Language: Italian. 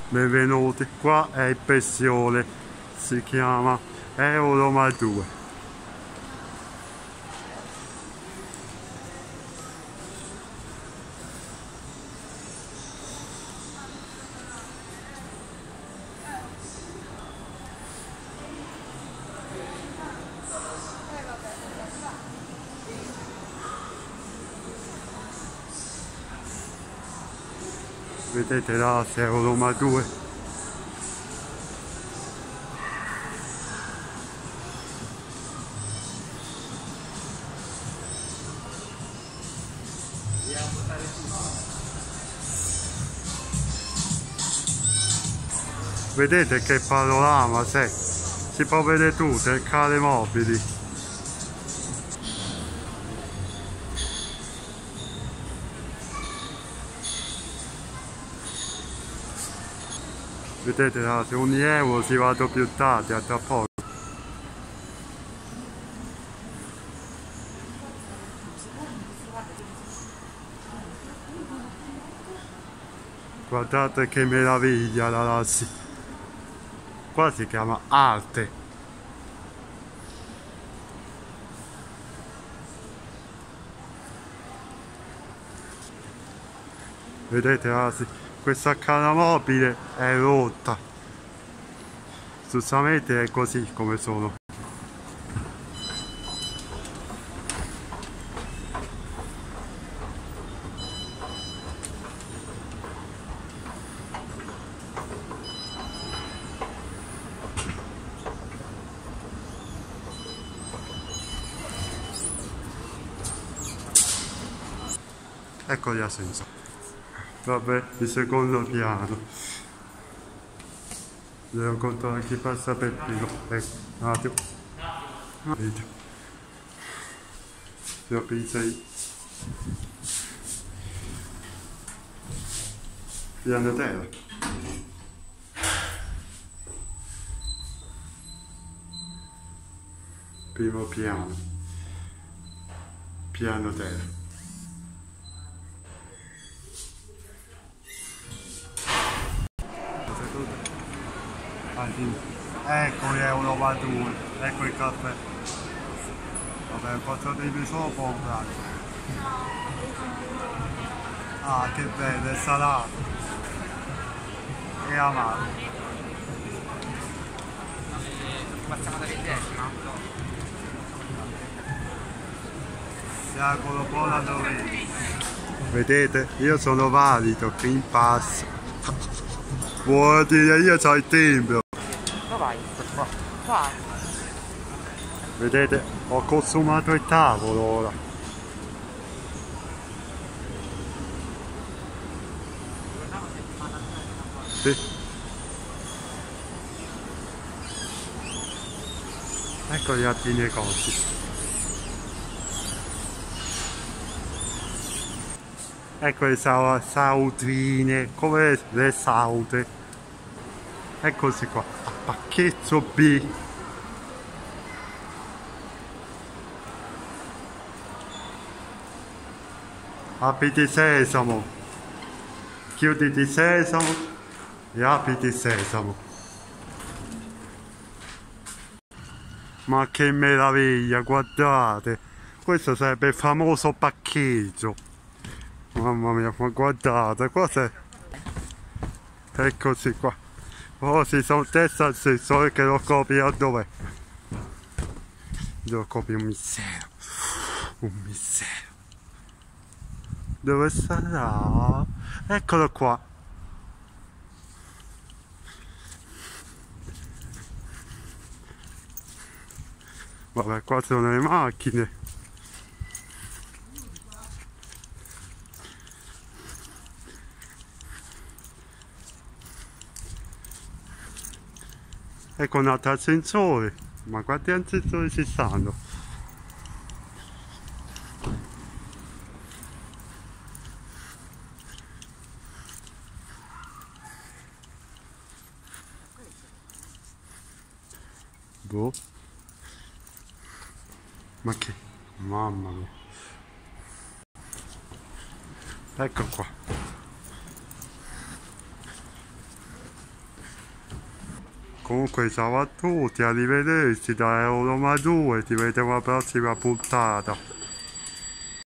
Benvenuti, qua è il pesciole, si chiama Euroma 2. Vedete là, c'è Euroma 2. Vedete che panorama c'è, si può vedere tutto, le case mobili. Vedete là, se ogni euro si vado più tardi, a tra poco. Guardate che meraviglia ragazzi, qua si chiama arte. Vedete ragazzi, questa casa mobile è rotta, giustamente è così come sono. Ecco gli ascensori. Vabbè, il secondo piano. Devo controllare chi passa per primo. Ecco, un attimo. Vedi. Devo pensare. Piano terra. Primo piano. Piano terra. Ecco gli Euroma 2, ecco il caffè. Vabbè, posso dirvi solo comprare. Ah, che bello, è salato e amato. Facciamo da 20esima? Siamo buona domenica. Vedete, io sono valido, Green Pass. Vuol dire io c'ho il timbro. Vai, qua. Vedete, ho consumato il tavolo ora. Sì. Ecco gli altri negozi. Ecco le sautrine, come le saute. Eccoci qua, a pacchetto B. Apriti sesamo, chiuditi sesamo e apriti sesamo. Ma che meraviglia, guardate, questo sarebbe il famoso paccheggio. Mamma mia, ma guardate, qua c'è. Eccoci qua. Oh, si sono testa al sensore che lo copia dov'è? Lo copia un mistero. Un mistero. Dove sarà? Eccolo qua. Vabbè, qua sono le macchine. Ecco un altro ascensore. Ma quanti ascensori ci stanno? Boh. Ma che? Mamma mia. Ecco qua. Comunque ciao a tutti, arrivederci da Euroma 2, ci vediamo alla prossima puntata.